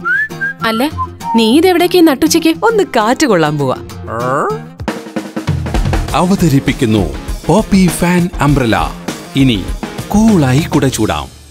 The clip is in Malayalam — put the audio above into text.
അല്ല, നീ ഇതെവിടേക്ക് നട്ടുച്ചയ്ക്ക്? ഒന്ന് കാറ്റ് കൊള്ളാൻ പോവാ. അവതരിപ്പിക്കുന്നു പോപ്പി ഫാൻ അംബ്രല. ഇനി കൂളായി കുട ചൂടാം.